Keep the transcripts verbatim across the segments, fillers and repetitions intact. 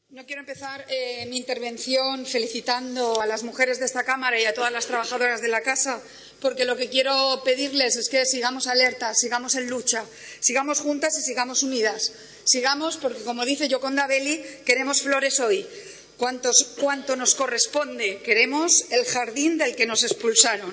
No quiero empezar eh, mi intervención felicitando a las mujeres de esta Cámara y a todas las trabajadoras de la Casa, porque lo que quiero pedirles es que sigamos alertas, sigamos en lucha, sigamos juntas y sigamos unidas. Sigamos porque, como dice Gioconda Belli, queremos flores hoy. Cuantos, cuanto nos corresponde, queremos el jardín del que nos expulsaron.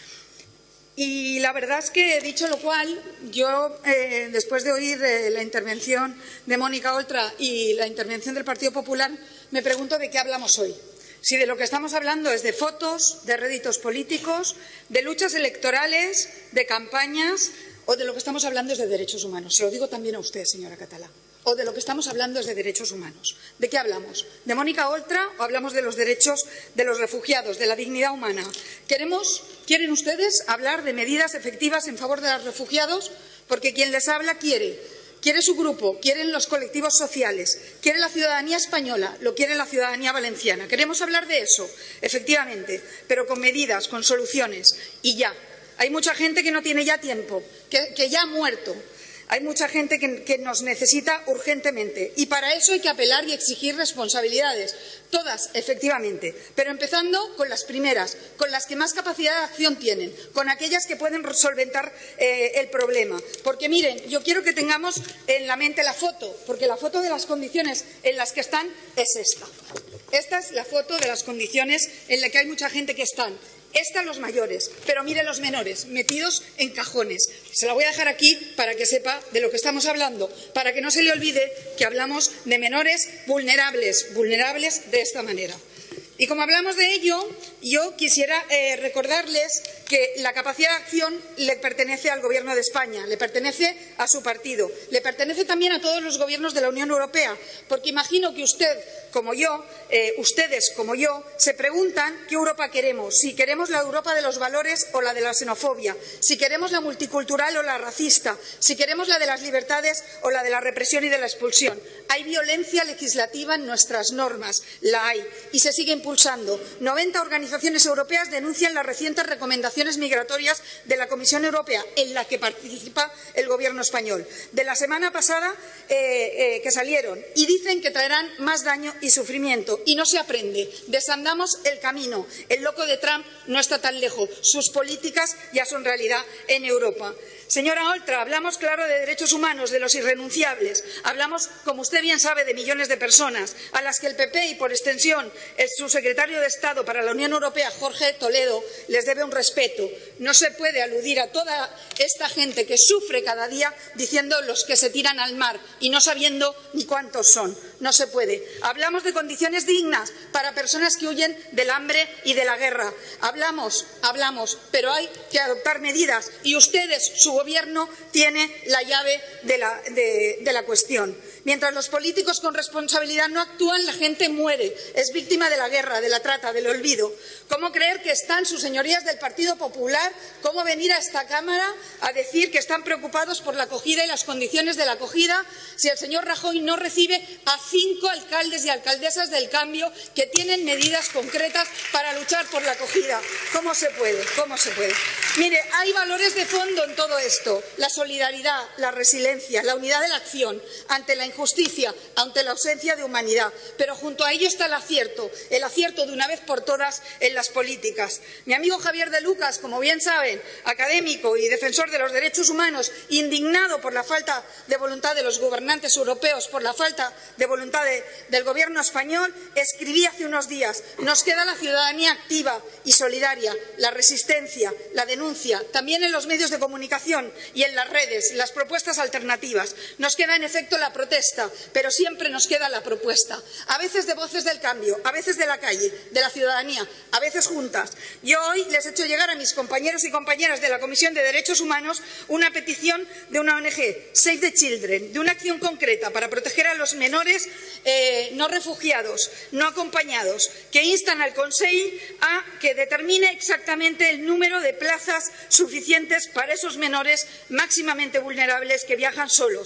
Y la verdad es que, dicho lo cual, yo, eh, después de oír eh, la intervención de Mónica Oltra y la intervención del Partido Popular, me pregunto de qué hablamos hoy. Si de lo que estamos hablando es de fotos, de réditos políticos, de luchas electorales, de campañas, o de lo que estamos hablando es de derechos humanos. Se lo digo también a usted, señora Catalá. O de lo que estamos hablando es de derechos humanos. ¿De qué hablamos? ¿De Mónica Oltra o hablamos de los derechos de los refugiados, de la dignidad humana? ¿Queremos, ¿Quieren ustedes hablar de medidas efectivas en favor de los refugiados? Porque quien les habla quiere. Quiere su grupo, quieren los colectivos sociales, quiere la ciudadanía española, lo quiere la ciudadanía valenciana. ¿Queremos hablar de eso? Efectivamente, pero con medidas, con soluciones. Y ya. Hay mucha gente que no tiene ya tiempo, que, que ya ha muerto. Hay mucha gente que, que nos necesita urgentemente y para eso hay que apelar y exigir responsabilidades, todas, efectivamente, pero empezando con las primeras, con las que más capacidad de acción tienen, con aquellas que pueden solventar eh, el problema. Porque miren, yo quiero que tengamos en la mente la foto, porque la foto de las condiciones en las que están es esta. Esta es la foto de las condiciones en las que hay mucha gente que están. Están los mayores, pero mire los menores, metidos en cajones. Se la voy a dejar aquí para que sepa de lo que estamos hablando, para que no se le olvide que hablamos de menores vulnerables, vulnerables de esta manera. Y como hablamos de ello, yo quisiera eh, recordarles que la capacidad de acción le pertenece al Gobierno de España, le pertenece a su partido, le pertenece también a todos los gobiernos de la Unión Europea, porque imagino que usted, como yo, eh, ustedes como yo, se preguntan qué Europa queremos, si queremos la Europa de los valores o la de la xenofobia, si queremos la multicultural o la racista, si queremos la de las libertades o la de la represión y de la expulsión. Hay violencia legislativa en nuestras normas, la hay, y se sigue impulsando. noventa organizaciones europeas denuncian las recientes recomendaciones migratorias de la Comisión Europea, en la que participa el Gobierno español, de la semana pasada eh, eh, que salieron, y dicen que traerán más daño y sufrimiento. Y no se aprende. Desandamos el camino. El loco de Trump no está tan lejos. Sus políticas ya son realidad en Europa. Señora Oltra, hablamos, claro, de derechos humanos, de los irrenunciables. Hablamos, como usted bien sabe, de millones de personas a las que el P P y, por extensión, el subsecretario de Estado para la Unión Europea, Jorge Toledo, les debe un respeto. No se puede aludir a toda esta gente que sufre cada día diciendo los que se tiran al mar y no sabiendo ni cuántos son. No se puede. Hablamos de condiciones dignas para personas que huyen del hambre y de la guerra. Hablamos, hablamos, pero hay que adoptar medidas y ustedes, su Gobierno, tiene la llave de la, de, de la cuestión. Mientras los políticos con responsabilidad no actúan, la gente muere, es víctima de la guerra, de la trata, del olvido. ¿Cómo creer que están sus señorías del Partido Popular? ¿Cómo venir a esta Cámara a decir que están preocupados por la acogida y las condiciones de la acogida si el señor Rajoy no recibe a cinco alcaldes y alcaldesas del cambio que tienen medidas concretas para luchar por la acogida? ¿Cómo se puede? ¿Cómo se puede? Mire, hay valores de fondo en todo esto: la solidaridad, la resiliencia, la unidad de la acción ante la injusticia, ante la ausencia de humanidad. Pero junto a ello está el acierto, el acierto de una vez por todas en las políticas. Mi amigo Javier de Lucas, como bien saben, académico y defensor de los derechos humanos, indignado por la falta de voluntad de los gobernantes europeos, por la falta de voluntad de, del Gobierno español, escribía hace unos días: nos queda la ciudadanía activa y solidaria, la resistencia, la denuncia, también en los medios de comunicación y en las redes, las propuestas alternativas. Nos queda, en efecto, la protesta, pero siempre nos queda la propuesta, a veces de voces del cambio, a veces de la calle, de la ciudadanía, a veces juntas. Yo hoy les he hecho llegar a mis compañeros y compañeras de la Comisión de Derechos Humanos una petición de una O N G, Save the Children, de una acción concreta para proteger a los menores eh, no refugiados, no acompañados, que instan al Consejo a que determine exactamente el número de plazas suficientes para esos menores máximamente vulnerables que viajan solos.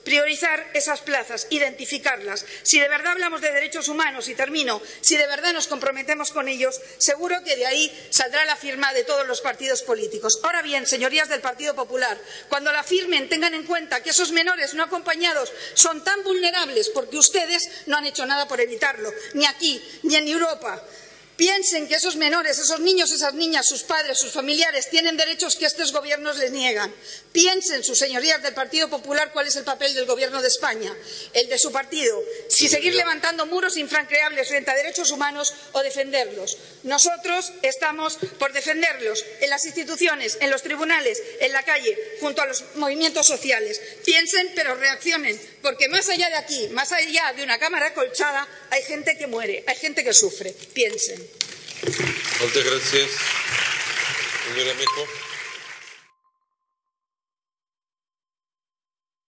priorizar esas plazas, identificarlas. Si de verdad hablamos de derechos humanos, y termino, si de verdad nos comprometemos con ellos, seguro que de ahí saldrá la firma de todos los partidos políticos. Ahora bien, señorías del Partido Popular, cuando la firmen tengan en cuenta que esos menores no acompañados son tan vulnerables porque ustedes no han hecho nada por evitarlo, ni aquí, ni en Europa. Piensen que esos menores, esos niños, esas niñas, sus padres, sus familiares tienen derechos que estos gobiernos les niegan. Piensen, sus señorías del Partido Popular, cuál es el papel del Gobierno de España, el de su partido, si seguir levantando muros infranqueables frente a derechos humanos o defenderlos. Nosotros estamos por defenderlos en las instituciones, en los tribunales, en la calle, junto a los movimientos sociales. Piensen, pero reaccionen, porque más allá de aquí, más allá de una cámara acolchada, hay gente que muere, hay gente que sufre. Piensen. Moltes gràcies, senyora Meco.